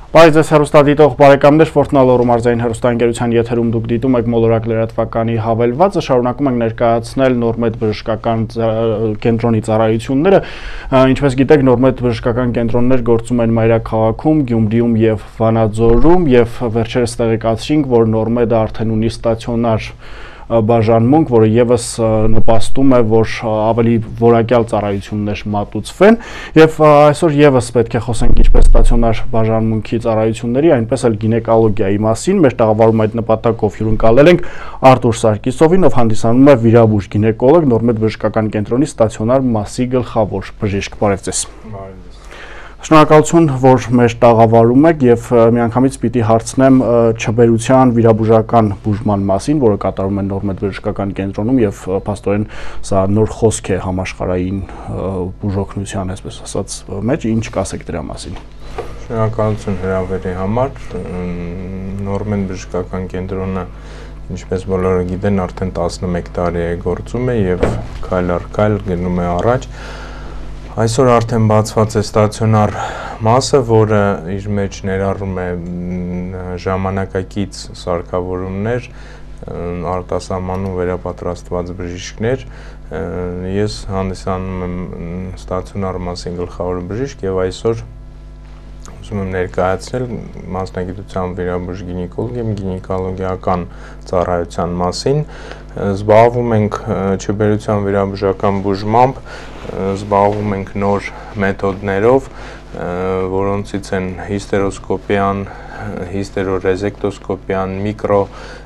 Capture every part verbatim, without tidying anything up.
Բարև ձեզ հեռուստադիտող բարեկամներ, Ֆորտնալորու մարզային հեռուստաընկերության եթերում դուք դիտում եք մոլորակ լրատվականի հավելվածը, շարունակում ենք ներկայացնել Նորմեդ բժշկական կենտրոնի ծառայությունները, ինչպես գիտեք, Նորմեդ բժշկական կենտրոններ գործում են մայրաքաղաքում, Գյումրիում եւ Վանաձորում եւ վերջերս տեղեկացրինք, որ Նորմեդը արդեն ունի ստացիոնար բաժանմունք, որը եւս նպաստում է, որ ավելի որակյալ ծառայություններ մատուցվեն եւ այսօր եւս պետք է խոսենք ինչպես ստացիոնար բաժանմունքի ծառայությունների, այնպես էլ գինեկոլոգիայի մասին։ Մեր տաղավարում այդ նպատակով հյուրընկալել ենք Արտուր Սարգիսովին, ով հանդիսանում է վիրաբույժ գինեկոլոգ, Նորմեդ բժշկական կենտրոնի ստացիոնար մասի գլխավոր բժիշկ։ Բարև ձեզ։ Շնորհակալություն, որ մեր տաղավարում եք եւ միանգամից պիտի հարցնեմ չբերության վիրաբուժական բուժման մասին, որը կատարում են Նորմեդ բժշկական կենտրոնում եւ փաստորեն սա նոր խոսք է համաշխարհային բուժօգնության, այսպես ասած, մեջ, ինչ կասեք դրա մասին։ Շնորհակալություն հրավերի համար։ Նորմեդ բժշկական կենտրոնը, ինչպես բոլորը գիտեն, արդեն տասնմեկ տարի է գործում է եւ քայլ առ քայլ գնում է առաջ։ Այսօր արդեն բացված է ստացիոնար մասը, որը իր մեջ ներառում է ժամանակակից սարքավորումներ, արտասահմանում վերապատրաստված բժիշկներ։ Ես հանդիսանում եմ ստացիոնար մասի գլխավոր բժիշկ եւ այսօր ուզում եմ ներկայացնել մասնագիտությամբ վիրաբույժ գինեկոլոգ եմ գինեկոլոգիական ծառայության մասին։ Զբաղվում ենք չբերության վիրաբուժական բուժմամբ, զբաղվում ենք նոր մեթոդներով, որոնցից են հիստերոսկոպիան, հիստերոռեզեկտոսկոպիան, միկրո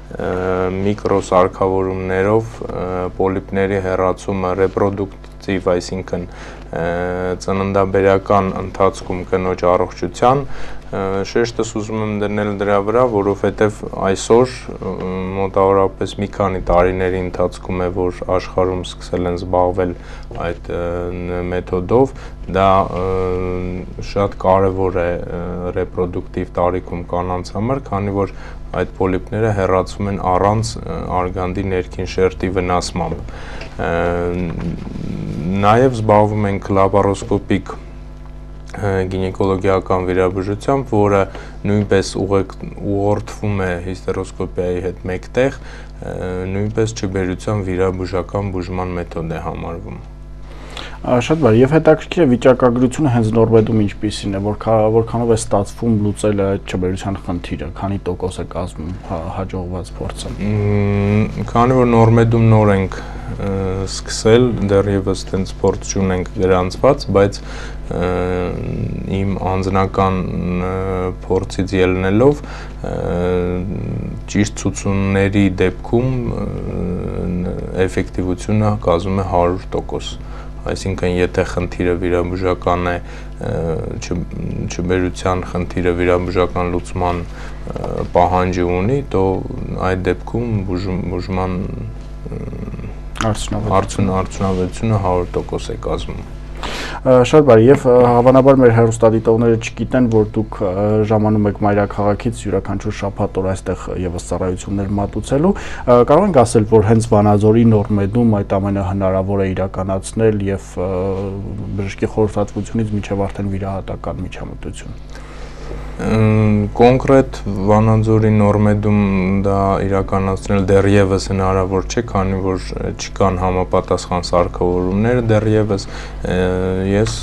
միկրոսարքավորումներով, պոլիպների հեռացումը, ռեպրոդուկտիվ, այսինքն ծննդաբերական ընթացքում կնոջ առողջության, շեշտս ուզում եմ դնել դրա վրա, որովհետև այսօր մոտավորապես մի քանի տարիների ընթացքում է, որ աշխարհում սկսել են զբաղվել այդ մեթոդով, դա շատ կարևոր է ռեպրոդուկտիվ տարիքում կանանց համար, քանի որ այդ պոլիպները հեռացվում են առանց արգանդի ներքին շերտի վնասմամբ։ Նաև զբաղվում ենք լապարոսկոպիկ գինեկոլոգիական վիրաբուժությամբ, որը նույնպես ուղղորդվում է հիստերոսկոպիայի հետ մեկտեղ, նույնպես չբերության վիրաբուժական բուժման մեթոդ է համարվում։ Շատ բարի, եւ հետաքրքիր է վիճակագրությունը հենց Նորմեդում ինչպիսին է, որքանով է ստացվում լուծել այդ չբերության խնդիրը, քանի տոկոս է կազմում հաջողված փորձը։ Քանի որ Նորմեդում նոր ենք սկսել, դեռևս տենց փորձ չունենք գրանցված, բայց իմ անձնական փորձից ելնելով ճիշտ ցուցումների դեպքում էֆեկտիվությունը կազմում է հարյուր տոկոս։ Այսինքն, եթե խնդիրը վիրաբուժական է, չբերության խնդիրը վիրաբուժական լուծման պահանջի ունի, то այդ դեպքում բուժման արդյունավետությունը հարյուր տոկոս է կազմում։ Շատ բարի, եւ հավանաբար մեր հեռուստադիտողները չգիտեն, որ դուք ժամանում եք մայրաքաղաքից յուրաքանչյուր շաբաթ օր այստեղ եւս ծառայություններ մատուցելու, կարող ենք ասել, որ հենց Վանաձորի Նորմեդում այդ ամենը հնարավոր է իրականացնել եւ բժշկի խորհրդատվությունից մինչեւ արդեն վիրահատական միջամտություն։ Կոնկրետ Վանաձորի Նորմեդում դա իրականացնել դեռևս հնարավոր չէ, քանի որ չկան համապատասխան սարքավորումներ դեռևս, ես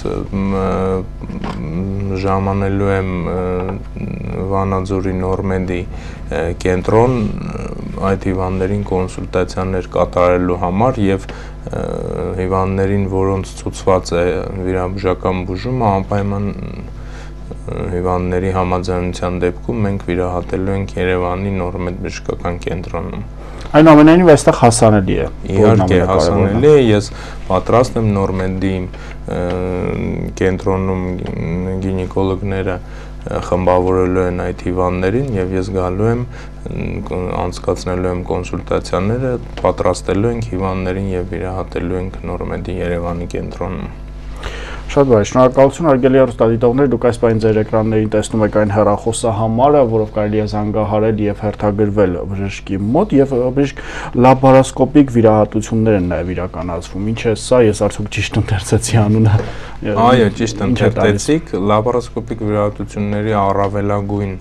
ժամանելու եմ Վանաձորի Նորմեդի կենտրոն այդ հիվանդներին կոնսուլտացիաներ կատարելու համար եւ հիվանդներին, որոնց ցուցված է վիրաբուժական բուժումը, անպայման հիվանդների համաձայնության դեպքում մենք վիրահատելու ենք Երևանի Նորմեդ բժշկական կենտրոնում։ Այնուամենայնիվ այստեղ հասանելի է։ Իհարկե հասանելի է, ես պատրաստ եմ Նորմեդի կենտրոնում գինեկոլոգները խմբավորելու են այդ հիվանդներին եւ ես գալու եմ անցկացնելու եմ կոնսուլտացիաները, պատրաստելու ենք հիվանդներին եւ վիրահատելու ենք Նորմեդի Երևանի կենտրոնում։ Շատ բարի, շնորհակալություն հարգելի հեռուստադիտողներ, դուք այս պահին ձեր էկրաններին տեսնում եք այն հեռախոսահամարը, որով կարելի է զանգահարել եւ հերթագրվել բժշկի մոտ եւ բժիշկ լաբորասկոպիկ վիրահատություններ են նաեւ իրականացվում։ Ինչ է սա, ես արդյոք ճիշտ ընթերցեցի անունը։ Այո, ճիշտ ընթերցեցիք, լաբորասկոպիկ վիրահատությունների առավելագույն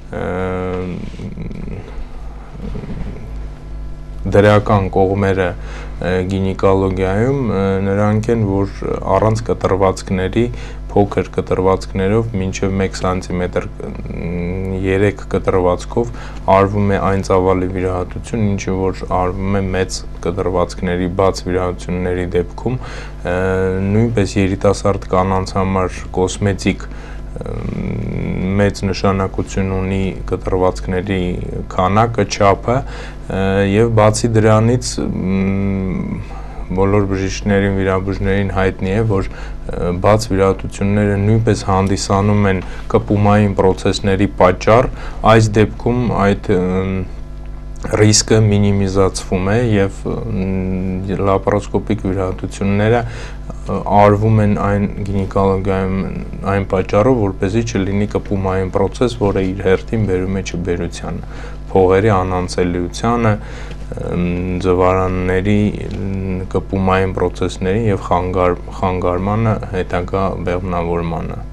դրական կողմերը գինեկոլոգիայում նրանք են, որ առանց կտրվածքների, փոքր կտրվածքներով մինչև մեկ սանտիմետր երեք կտրվածքով արվում է այն ծավալի վիրահատություն, ինչը որ արվում է մեծ կտրվածքների բաց վիրահատությունների դեպքում, նույնպես երիտասարդ կանանց համար կոսմետիկ մեծ նշանակություն ունի կտրվածքների քանակը, չափը եւ բացի դրանից բոլոր բժիշկներին, վիրաբույժներին հայտնի է, որ բաց վիրահատությունները նույնպես հանդիսանում են կպումային պրոցեսների պատճառ, այս դեպքում այդ ռիսկը մինիմիզացվում է եւ լապարոսկոպիկ վիրահատությունները արվում են այն գինեկոլոգիայում այն պատճառով, որպեսզի չլինի կպումային պրոցես, որը իր հերթին բերում է չբերությանը, փողերի անանցելիությանը, ձվարանների կպումային պրոցեսներին եւ խանգար, խանգարմանը, հետագա բեղմնավորմանը։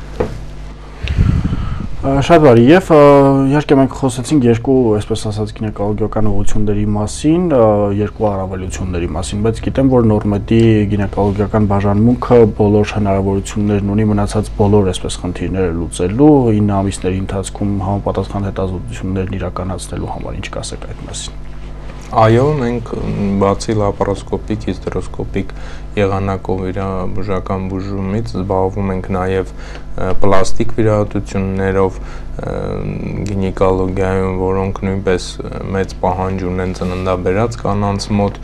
Շատ բարի, եւ իհարկե մենք խոսեցինք երկու, այսպես ասած, գինեկոլոգիական ուղղությունների մասին, երկու առավելությունների մասին, բայց գիտեմ, որ Նորմեդի գինեկոլոգիական բաժանմունքը բոլոր հնարավորություններն ունի մնացած բոլոր այսպես խնդիրները լուծելու, ինը ամիսների ընթացքում համապատասխան հետազոտություններն իրականացնելու համար, ինչ կասեք այդ մասին։ Այո, մենք բացի լապարոսկոպիկ, հիստերոսկոպիկ եղանակով վիրաբուժական բուժումից զբաղվում ենք նաև պլաստիկ վիրահատություններով գինեկոլոգիայում, որոնք նույնպես մեծ պահանջ ունեն ծննդաբերած կանանց մոտ,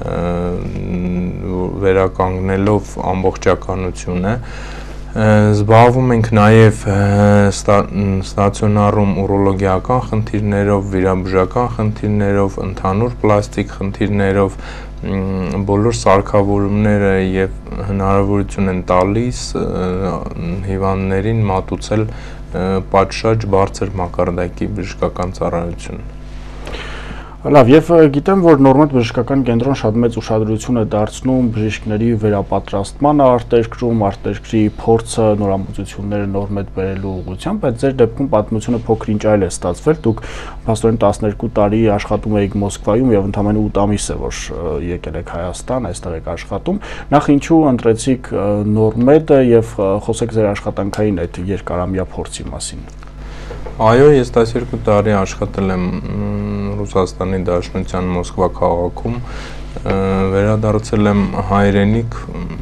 վերականգնելով ամբողջականությունը։ Զբաղվում ենք նաև ստացիոնարում ուրոլոգիական խնդիրներով, վիրաբուժական խնդիրներով, ընդհանուր պլաստիկ խնդիրներով, բոլոր սարքավորումները եւ հնարավորություն են տալիս հիվանդներին մատուցել պատշաճ բարձր մակարդակի բժշկական ծառայություն։ Լավ, եւ գիտեմ, որ Նորմեդ բժշկական կենտրոն շատ մեծ ուշադրություն է դարձնում բժիշկների վերապատրաստմանը արտերկրում, արտերկրի փորձը, նորամուծությունները Նորմեդ բերելու ուղղությամբ, բայց ձեր դեպքում պատմությունը փոքր-ինչ այլ է ստացվել։ Դուք փաստորեն տասներկու տարի աշխատում եք Մոսկվայում եւ ընդամենը ութ ամիս է, որ եկել եք Հայաստան, այստեղ եք աշխատում։ Նախ ինչու ընտրեցիք Նորմեդը եւ խոսեք ձեր աշխատանքային այդ երկարամյա փորձի մասին։ Այո, ես տասներկու տարի աշխատել եմ Ռուսաստանի Դաշնության Մոսկվա քաղաքում, վերադարձել եմ հայրենիք,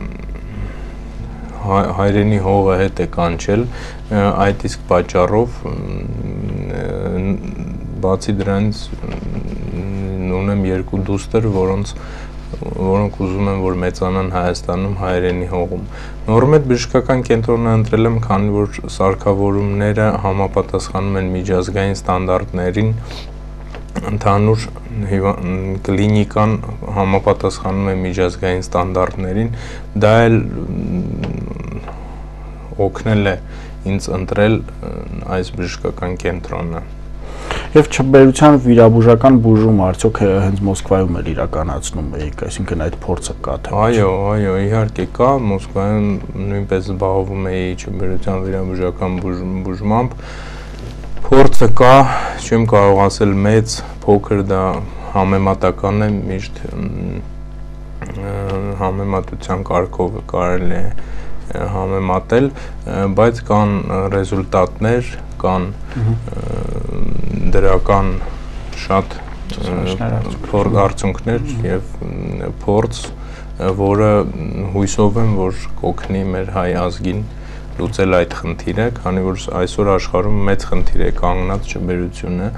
հայրենի հողը հետ է կանչել, այդ իսկ պատճառով, բացի դրանից ունեմ երկու դուստր, որոնց որոնք ուզում են, որ մեծանան Հայաստանում հայրենի հողում։ Նորմեդ բժշկական կենտրոնը ընտրել եմ, քանի որ սարքավորումները համապատասխանում են միջազգային ստանդարտներին, ընդհանուր կլինիկան համապատասխանում է միջազգային ստանդարտներին, դա էլ օգնել է ինձ ընտրել այս բժշկական կենտրոնը։ Եվ չբերության վիրաբուժական բուժումը արդյոք հենց Մոսկվայում էլ իրականացնում եք, այսինքն այդ փորձը կա թե ոչ։ Այո, այո, իհարկե կա, Մոսկվայում նույնպես զբաղվում էի չբերության վիրաբուժական բուժմամբ։ Փորձը կա, չեմ կարող ասել մեծ, փոքր, դա համեմատական է, միշտ համեմատության կարգով կարելի է համեմատել, բայց կան ռեզուլտատներ, կան դրական շատ արդյունքներ եւ փորձ, որը հույսով եմ, որ կօգնի մեր հայ ազգին լուծել այդ խնդիրը, քանի որ այսօր աշխարհում մեծ խնդիր է կանգնած չբերությունը,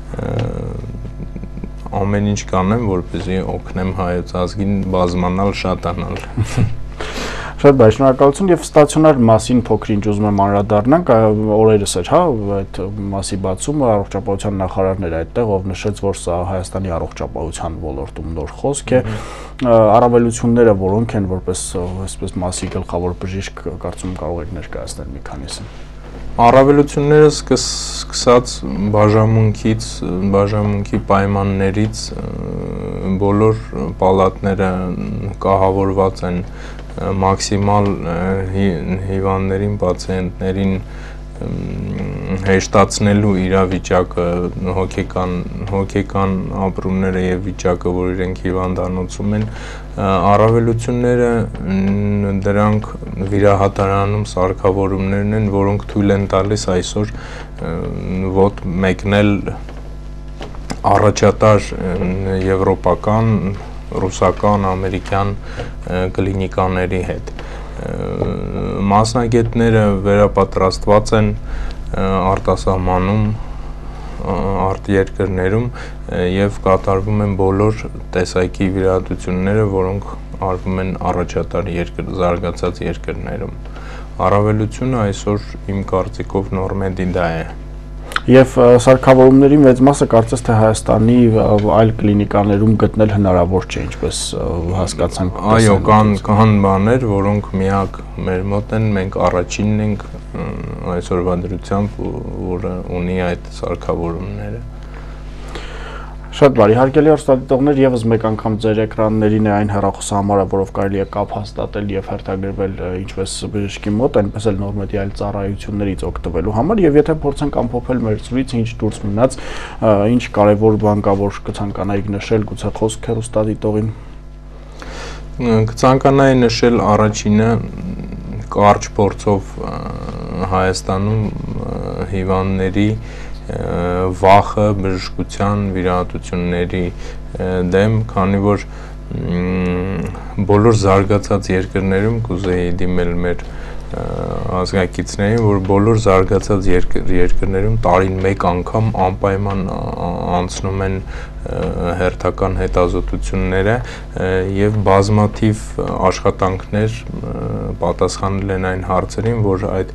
ամեն ինչ կանեմ, որպեսզի օգնեմ հայոց ազգին բազմանալ, շատանալ։ Շատ բարի, շնորհակալություն եւ ստացիոնար մասին փոքր-ինչ ուզում եմ անդրադառնանք, օրերս էր, հա, այդ մասի բացումը առողջապահության նախարարն էր այդտեղ, ով նշեց, որ սա Հայաստանի առողջապահության ոլորտում նոր խոսք է, առավելությունները որոնք են որպես այսպես մասի գլխավոր բժիշկ, կարծում եմ կարող եք ներկայացնել մի քանիսը։ Առավելությունները սկսած բաժանմունքից, բաժանմունքի պայմաններից բոլոր պալատները կահավորված են մաքսիմալ հիվանդներին, պացիենտներին հեշտացնելու իրավիճակը, հոգեկան հոգեկան ապրումները եւ վիճակը, որ իրենք հիվանդանոցում են, առավելությունները դրանք վիրահատարանում սարքավորումներն են, որոնք թույլ են տալիս այսօր ոտ մեկնել առաջատար եվրոպական, ռուսական, ամերիկյան կլինիկաների հետ։ Մասնագետները վերապատրաստված են արտասահմանում, արտերկրներում եւ կատարվում են բոլոր տեսակի վիրահատությունները, որոնք արվում են առաջատար երկր, զարգացած երկրներում։ Առավելությունը այսօր իմ կարծիքով նորմեդի դա է։ Եվ սարքավորումների մեծ մասը կարծես թե Հայաստանի այլ կլինիկաներում գտնել հնարավոր չէ, ինչպես հասկացանք։ Այո, կան կան բաներ, որոնք միակ մեր մոտ են, մենք առաջինն ենք այսօրվա դրությամբ, որը ունի այդ սարքավորումները։ Շատ բարի, հարգելի հեռուստադիտողներ, եւս մեկ անգամ ձեր էկրաններին է այն հեռախոսահամարը, որով կարելի է կապ հաստատել եւ հերթագրվել ինչպես բժշկի մոտ, այնպես էլ նորմեդի այլ ծառայություններից օգտվելու համար, եւ եթե փորձենք ամփոփել մեր ծրույց, ինչ դուրս մնաց, ինչ կարեւոր բան կա, որ կցանկանայիք նշել, գուցե խոսք հեռուստադիտողին։ Կցանկանայի նշել առաջինը կարճ փորձով Հայաստանում հիվանդների վախը բժշկության վիրահատությունների դեմ, քանի որ բոլոր զարգացած երկրներում կուզեի դիմել մեր ազգակիցներին, որ բոլոր զարգացած երկրներում տարին մեկ անգամ անպայման անցնում են հերթական հետազոտությունները եւ բազմաթիվ աշխատանքներ պատասխանել են այն հարցերին, որ այդ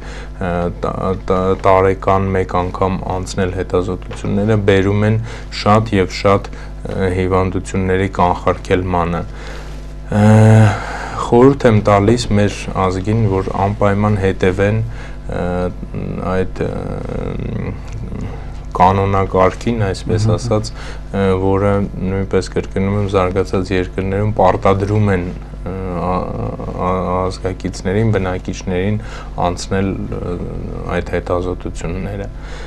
տարեկան մեկ անգամ անցնել հետազոտությունները բերում են շատ եւ շատ հիվանդությունների կանխարգելմանը։ Խորհուրդ եմ տալիս մեր ազգին, որ անպայման հետևեն այդ կանոնակարգին, այսպես ասած, որը նույնպես կրկնում եմ զարգացած երկրներում պարտադրում են ազգակիցներին, բնակիչներին անցնել այդ հետազոտությունները։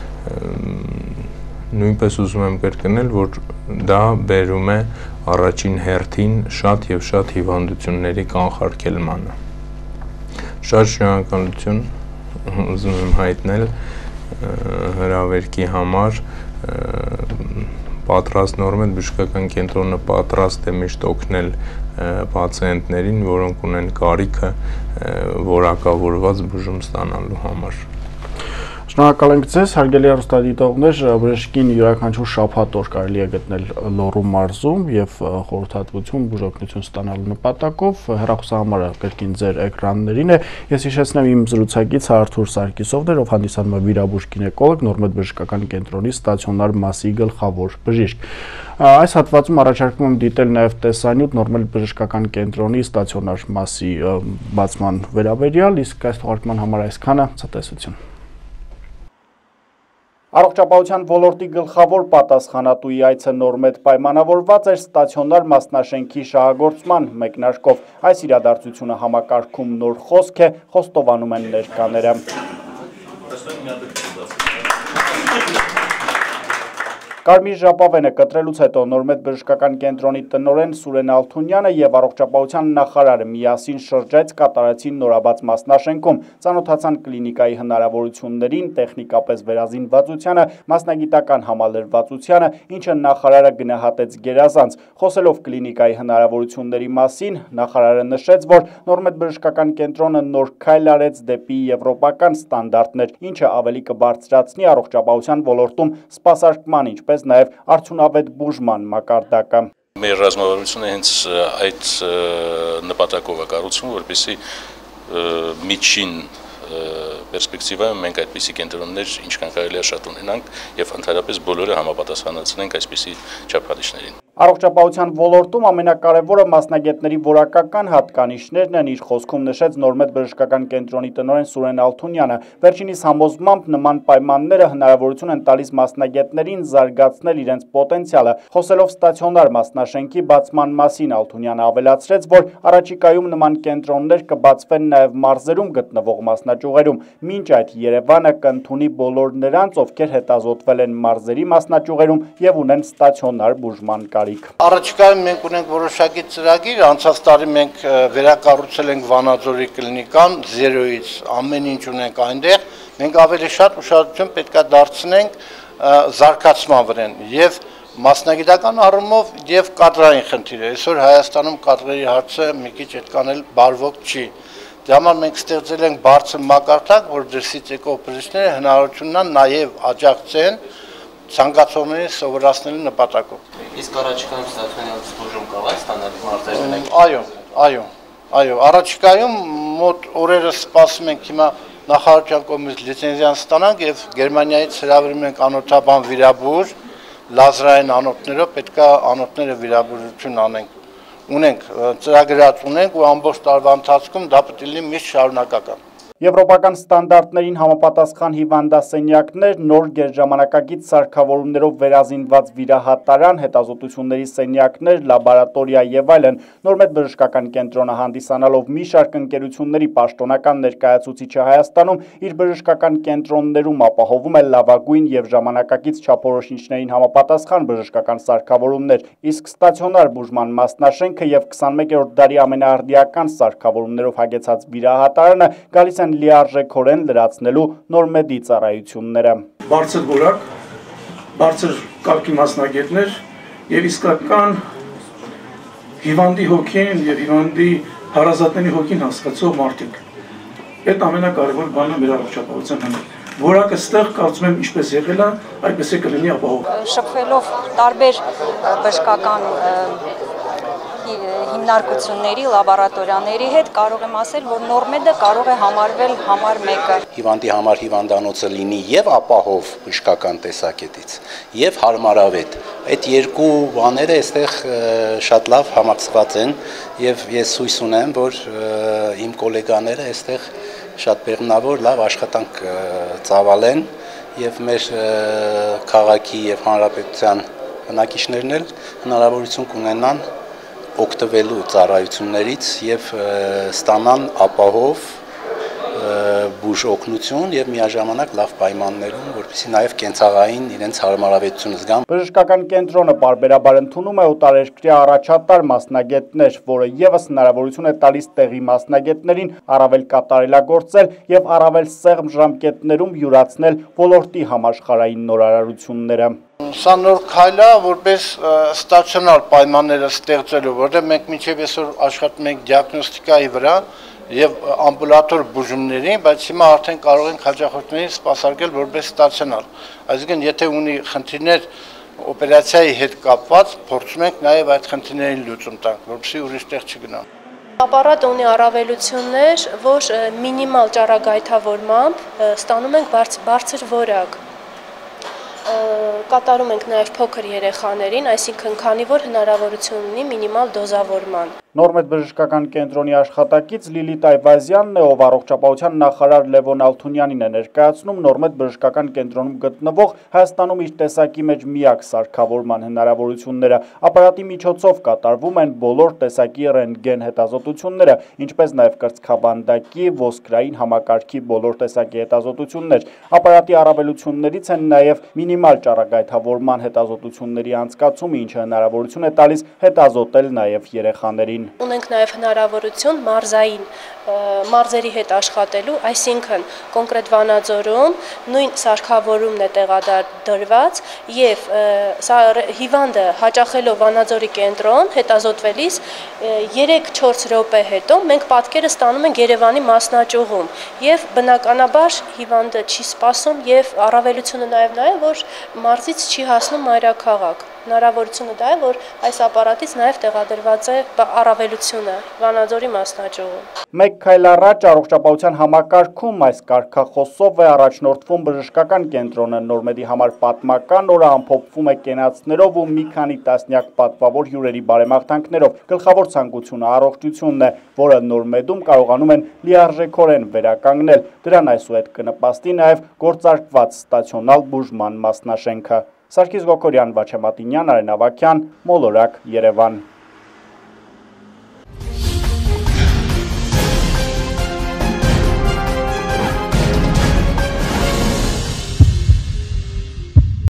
Նույնպես ուզում եմ կրկնել, որ դա բերում է առաջին հերթին շատ եւ շատ հիվանդությունների կանխարգելմանը։ Շատ շնորհակալություն ուզում եմ հայտնել հրավերքի համար, պատրաստ նորմեդ բժշկական կենտրոնը պատրաստ է միշտ օգնել պացիենտներին, որոնք ունեն կարիքը որակավորված բուժում ստանալու համար։ Շնորհակալ ենք ձեզ, հարգելի հեռուստադիտողներ, բժշկին յուրաքանչյուր շաբաթ օր կարելի է գտնել Լոռու մարզում եւ խորհրդատվություն, բուժօգնություն ստանալու նպատակով, հեռախոսահամարը կրկին ձեր էկրաններին է։ Ես հիշեցնեմ իմ զրուցակից Արթուր Սարգիսովն էր, ով հանդիսանում է վիրաբույժ գինեկոլոգ, նորմեդ բժշկական կենտրոնի ստացիոնար մասի գլխավոր բժիշկ։ Այս հատվածում առաջարկում եմ դիտել նաև տեսանյութ նորմալ բժշկական կենտրոնի ստացիոնար մասի բացման վերաբերյալ, իսկ այս թողարկման համար այսքանը, ցտեսություն։ Առողջապահության ոլորտի գլխավոր պատասխանատուի այցը նորմեդ պայմանավորված էր ստացիոնար մասնաշենքի շահագործման մեկնարկով։ Այս իրադարձությունը համակարգում նոր խոսք է, խոստովանում են ներկաները։ Կարմիր ժապավենը կտրելուց հետո նորմեդ բժշկական կենտրոնի տնօրեն Սուրեն Ալթունյանը եւ առողջապահության նախարարը միասին շրջայց կատարեցին նորաբաց մասնաշենքում, ծանոթացան կլինիկայի հնարավորություններին, տեխնիկապես վերազինվածությանը, մասնագիտական համալրվածությանը, ինչը նախարարը գնահատեց գերազանց։ Խոսելով կլինիկայի հնարավորությունների մասին, նախարարը նշեց, որ նորմեդ բժշկական կենտրոնը նոր քայլ արեց դեպի եվրոպական ստանդարտներ, ինչը ավելի կբարձրացնի առողջապահության ոլորտում սպասարկման, ինչպես նաև արդյունավետ բուժման մակարդակը։ Մեր ռազմավարությունը հենց այդ նպատակով է կառուցվում, որպեսզի միջին պերսպեկտիվայում մենք այդպիսի կենտրոններ ինչքան կարելի է շատ ունենանք եւ ընդհանրապես բոլորը համապատասխանեցնենք այսպիսի չափանիշներին։ Առողջապահության ոլորտում ամենակարևորը մասնագետների որակական հատկանիշներն են, իր խոսքում նշեց Նորմեդ բժշկական կենտրոնի տնօրեն Սուրեն Ալթունյանը։ Վերջինիս համոզմամբ նման պայմանները հնարավորություն են տալիս մասնագետներին զարգացնել իրենց պոտենցիալը։ Խոսելով ստացիոնար մասնաշենքի բացման մասին, Ալթունյանը ավելացրեց, որ առաջիկայում նման կենտրոններ կբացվեն նաև մարզերում գտնվող մասնաճյուղերում։ Մինչ այդ Երևանը կընդունի բոլոր նրանց, ովքեր հետազոտվել են մարզերի մասնաճյուղերում եւ ունեն ստացիոնար բուժման կարիք։ Առաջիկայում մենք ունենք որոշակի ծրագիր, անցած տարի մենք վերակառուցել ենք Վանաձորի կլինիկան զերոյից, ամեն ինչ ունենք այնտեղ, մենք ավելի շատ ուշադրություն պետք է դարձնենք զարգացման վրան եւ մասնագիտական առումով եւ կադրային խնդիրը։ Այսօր Հայաստանում կադրերի հարցը մի քիչ այդքան էլ բարվոք չի։ Դրա համար մենք ստեղծել ենք բարձր մակարդակ, որ դրսից եկող բժիշկները հնարավորություն ունեն նաեւ աջակցեն ցանկացողներին սովորացնելու նպատակով։ Իսկ առաջիկայում ստացիոնար բուժում կարող է ստանալ մարզերում։ Այո, այո, այո, առաջիկայում մոտ օրերս սպասում ենք հիմա նախարարության կողմից լիցենզիան ստանանք եւ Գերմանիայից հրավիրում ենք անօթաբան վիրաբույժ, լազերային անոթներով պետք է անոթները վիրաբուժություն անենք։ Ունենք ծրագրած ունենք ու ամբողջ տարվա ընթացքում դա պետք է լինի միշտ շարունակական։ Եվրոպական ստանդարտներին համապատասխան հիվանդասենյակներ, նոր գերժամանակակից սարքավորումներով վերազինված վիրահատարան, հետազոտությունների սենյակներ, լաբորատորիա եւ այլն։ Նորմեդ բժշկական կենտրոնը հանդիսանալով մի շարք ընկերությունների պաշտոնական ներկայացուցիչը Հայաստանում իր բժշկական կենտրոններում ապահովում է լավագույն եւ ժամանակակից չափորոշիչներին համապատասխան բժշկական սարքավորումներ, իսկ ստացիոնար բուժման մասնաշենքը եւ քսանմեկերորդ դարի ամենաարդիական սարքավորումներով հագեցած վիրահատարանը գալիս են լիարժեքորեն լրացնելու Նորմեդի ծառայությունները։ Բարձր որակ, բարձր կարգի մասնագետներ եւ իսկական հիվանդի հոգին եւ հիվանդի հարազատների հոգին հասկացող մարդիկ։ Այդ ամենակարևոր բանը մեր առողջապահության համար։ Որակը ստեղ կարծում եմ ինչպես եղել է, այդպես է կլինի ապահով։ Շփվելով տարբեր բժշկական հիմնարկությունների, լաբորատորիաների հետ կարող եմ ասել, որ Նորմեդը կարող է համարվել համար մեկը։ Հիվանդի համար հիվանդանոցը լինի եւ ապահով բժշկական տեսակետից, եւ հարմարավետ։ Այդ երկու բաները այստեղ շատ լավ համակցված են եւ ես հույս ունեմ, որ իմ գոլեգաները այստեղ շատ բեղմնավոր լավ աշխատանք ծավալեն եւ մեր քաղաքի եւ հանրապետության բնակիչներն էլ հնարավորություն կունենան օգտվելու ծառայություններից եւ ստանան ապահով բուժօգնություն եւ միաժամանակ լավ պայմաններում, որպեսզի նաեւ կենցաղային իրենց հարմարավետությունը զգան։ Բժշկական կենտրոնը պարբերաբար ընդունում է օտարերկրյա առաջատար մասնագետներ, որը եւս հնարավորություն է տալիս տեղի մասնագետներին առավել կատարելագործել եւ առավել սեղմ ժամկետներում յուրացնել ոլորտի համաշխարհային նորարարությունները։ Սա նոր քայլ է, որպես ստացիոնար պայմանները ստեղծելու, որտեղ մենք մինչև այսօր աշխատում ենք դիագնոստիկայի վրա եւ ամբուլատոր բուժումների, բայց հիմա արդեն կարող ենք հաճախորդներին սպասարկել որպես ստացիոնար։ Այսինքն, եթե ունի խնդիրներ օպերացիայի հետ կապված, փորձում ենք նաեւ այդ խնդիրներին լուծում տանք, որպեսզի ուրիշ տեղ չգնան։ Ապարատը ունի առավելություններ, որ մինիմալ ճառագայթավորմամբ ստանում ենք բարձր որակ։ Կատարում ենք նաև փոքր երեխաներին, այսինքն քանի որ հնարավորություն ունի մինիմալ դոզավորման։ Նորմեդ բժշկական կենտրոնի աշխատակից Լիլիթ Այվազյանն է, ով առողջապահության նախարար Լևոն Ալթունյանին է ներկայացնում Նորմեդ բժշկական կենտրոնում գտնվող Հայաստանում իր տեսակի մեջ միակ սարքավորման հնարավորությունները։ Ապարատի միջոցով կատարվում են բոլոր տեսակի ռենտգեն հետազոտությունները, ինչպես նաև կրծքավանդակի, ոսկրային համակարգի բոլոր տեսակի հետազոտություններ։ Ապարատի առավելություններից են նաև մինիմալ ճառագայթավորման հետազոտությունների անցկացումը, ինչը հնարավորություն է տալիս հետազոտել նաև երեխաներին։ Ունենք նաև հնարավորություն մարզային մարզերի հետ աշխատելու, այսինքն կոնկրետ Վանաձորում նույն սարքավորումն է տեղադրված եւ հիվանդը հաճախելով Վանաձորի կենտրոն հետազոտվելիս երեք-չորս րոպե հետո մենք պատկերը ստանում ենք Երևանի մասնաճյուղում եւ բնականաբար հիվանդը չի սպասում եւ առավելությունը նաեւ նա է, որ մարզից չի հասնում մայրաքաղաք։ հնարավորությունը դա է, որ այս ապարատից նաև տեղադրված է առավելությունը Վանաձորի մասնաճյուղում։ Մեկ քայլ առաջ առողջապահության համակարգում այս կարգախոսով է առաջնորդվում բժշկական կենտրոնը, Նորմեդի համար պատմական օրը ամփոփվում է կենացներով ու մի քանի տասնյակ պատվավոր հյուրերի բարեմաղթանքներով։ Գլխավոր ցանկությունը առողջությունն է, որը Նորմեդում կարողանում են լիարժեքորեն վերականգնել։ Դրան այսուհետ կնպաստի նաև գործարկված ստացիոնալ բուժման մասնաշենքը։ Սարգիս Գոկորյան, Վաչե Մատինյան, Արեն Ավագյան, Մոլորակ, Երևան։